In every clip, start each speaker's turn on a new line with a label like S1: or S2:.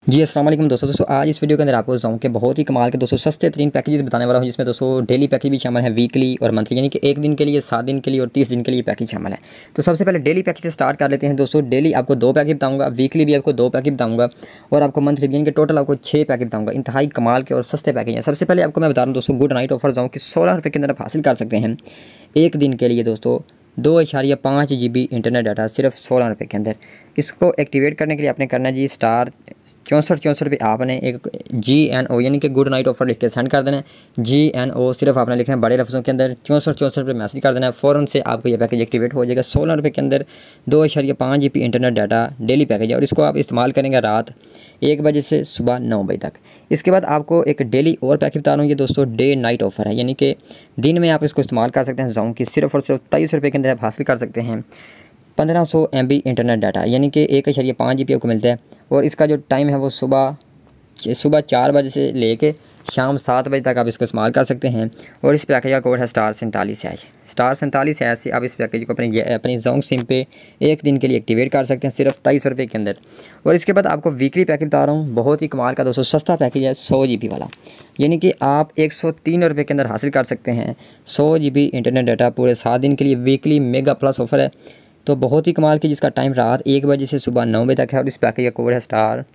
S1: जी अस्सलाम वालेकुम दोस्तों आज इस वीडियो के अंदर आपको बताऊँ कि बहुत ही कमाल के दोस्तों सस्ते तरीन पैकेजेस बताने वाला हूँ, जिसमें दोस्तों डेली पैकेज भी शामिल है, वीकली और मंथली, यानी कि 1 दिन के लिए, 7 दिन के लिए और 30 दिन के लिए पैकेज शामिल है। तो सबसे पहले डेली पैकेज से स्टार्ट कर लेते हैं दोस्तों। डेली आपको 2 पैकेज बताऊँगा, वीकली भी आपको 2 पैकेज बताऊँगा और आपको मंथली यानी कि टोटल आपको 6 पैकेज बताऊँगा। इंतहाई कमाल के और सस्ते पैकेज हैं। सबसे पहले आपको मैं बता रहा हूँ दोस्तों, गुड नाइट ऑफर जाऊँ कि 16 रुपये के अंदर आप हासिल कर सकते हैं 1 दिन के लिए दोस्तों 2.5 GB इंटरनेट डाटा सिर्फ 16 रुपये के अंदर। इसको एक्टिवेट करने के लिए आपने करना जी स्टार 64 रुपये आपने एक GNO यानी कि गुड नाइट ऑफर लिख के सेंड कर देना है। GNO सिर्फ आपने लिखना है बड़े लफ्ज़ों के अंदर, 64 रुपये मैसेज कर देना है, फ़ौरन से आपको ये पैकेज एक्टिवेट हो जाएगा। 16 रुपये के अंदर 2.5 GB internet data daily package है और इसको आप इस्तेमाल करेंगे रात 1 बजे से सुबह 9 बजे तक। इसके बाद आपको एक डेली और पैकेज बता रहा हूँ, ये दोस्तों डे नाइट ऑफर है, यानी कि दिन में आप इसको इस्तेमाल कर सकते हैं। जाऊँ कि सिर्फ और सिर्फ 23 रुपये के अंदर आप हासिल कर सकते हैं 1500 MB इंटरनेट डाटा, यानी कि 1.5 GB आपको मिलता है। और इसका जो टाइम है वो सुबह 4 बजे से लेके शाम 7 बजे तक आप इसको इस्तेमाल कर सकते हैं। और इस पैकेज का कोड है स्टार 47#। स्टार 47# से आप इस पैकेज को अपनी जोंग सिम पे 1 दिन के लिए एक्टिवेट कर सकते हैं सिर्फ 23 रुपये के अंदर। और इसके बाद आपको वीकली पैकेज बता रहा हूँ, बहुत ही कमाल का दोस्तों सस्ता पैकेज है 100 GB वाला, यानी कि आप 103 रुपये के अंदर हासिल कर सकते हैं 100 GB इंटरनेट डाटा पूरे 7 दिन के लिए। वीकली मेगा प्लस ऑफर है, तो बहुत ही कमाल की, जिसका टाइम रात 1 बजे से सुबह 9 बजे तक है। और इस पैकेज का कोड है स्टार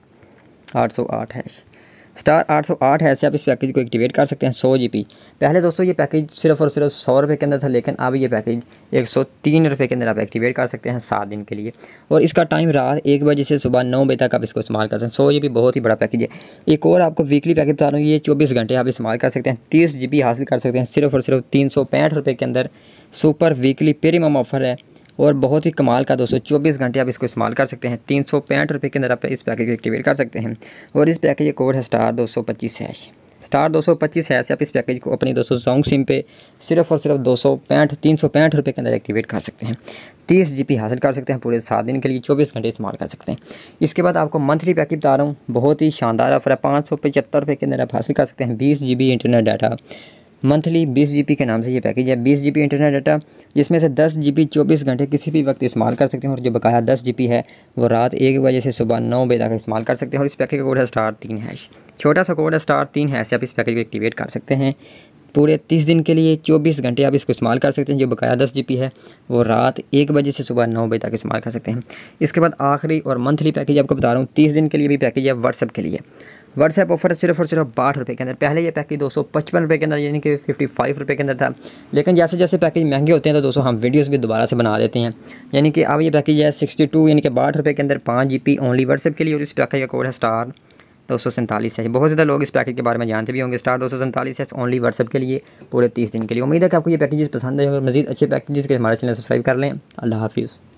S1: 808#। स्टार 808# से आप इस पैकेज को एक्टिवेट कर सकते हैं 100 GB। पहले दोस्तों ये पैकेज सिर्फ और सिर्फ 100 रुपये के अंदर था, लेकिन अब ये पैकेज 103 रुपये के अंदर आप एक्टिवेट कर सकते हैं 7 दिन के लिए। और इसका टाइम रात 1 बजे से सुबह 9 बजे तक आप इसको इस्तेमाल कर सकते हैं। 100 GB बहुत ही बड़ा पैकेज है। एक और आपको वीकली पैकेज बता रहा हूँ, ये 24 घंटे आप इस्तेमाल कर सकते हैं, 30 GB हासिल कर सकते हैं सिर्फ और सिर्फ 365 रुपये के अंदर। सुपर वीकली प्रीमियम ऑफर है और बहुत ही कमाल का दोस्तों 24 घंटे आप इसको इस्तेमाल कर सकते हैं। 365 रुपये के अंदर आप इस पैकेज को एक्टिवेट कर सकते हैं। और इस पैकेज का कोड है स्टार 225#। स्टार 225# से आप इस पैकेज को अपनी दोस्तों जोंग सिम पे सिर्फ और सिर्फ 365 रुपये के अंदर एक्टिवेट कर सकते हैं। 30 GB हासिल कर सकते हैं पूरे 7 दिन के लिए, 24 घंटे इस्तेमाल कर सकते हैं। इसके बाद आपको मंथली पैकेज बता रहा हूँ, बहुत ही शानदार ऑफर है। 575 रुपये के अंदर आप हासिल कर सकते हैं 20 GB internet data monthly. 20 GB के नाम से ये पैकेज है, 20 GB इंटरनेट डाटा, जिसमें से 10 GB 24 घंटे किसी भी वक्त इस्तेमाल कर सकते हैं। और जो बकाया 10 GB है वो रात 1 बजे से सुबह 9 बजे तक इस्तेमाल कर सकते हैं। और इस पैकेज का कोड है स्टार 3#। छोटा सा कोड है स्टार 3# से आप इस पैकेज को एक्टिवेट कर सकते हैं पूरे 30 दिन के लिए, 24 घंटे आप इसको इस्तेमाल कर सकते हैं। जो बकाया 10 GB है वो रात 1 बजे से सुबह 9 बजे तक इस्तेमाल कर सकते हैं। इसके बाद आखिरी और मंथली पैकेज आपको बता रहा हूँ, 30 दिन के लिए भी पैकेज है व्हाट्सएप के लिए। व्हाट्सएप ऑफर सिर्फ और सिर्फ 62 रुपये के अंदर। पहले ये पैकेज 255 रुपये के अंदर, यानी कि 55 रुपये के अंदर था, लेकिन जैसे जैसे पैकेज महंगे होते हैं तो दोस्तों हम वीडियोस भी दोबारा से बना देते हैं। यानी कि अब ये पैकेज है 62 यानी कि 62 रुपये के अंदर 5 GB ओनली व्हाट्सएप के लिए। और इस पैकेज का कोड है स्टार 247#। बहुत ज़्यादा लोग इस पैकेज के बारे में जानते भी होंगे। स्टार 247# ओनली व्हाट्सएप के लिए पूरे 30 दिन के लिए। उम्मीद है कि आपको ये पैकेजेस पसंद है और मज़ीद अच्छे पैकेजेस के हमारे चैनल सब्सक्राइब कर लें। अल्लाह हाफिज़।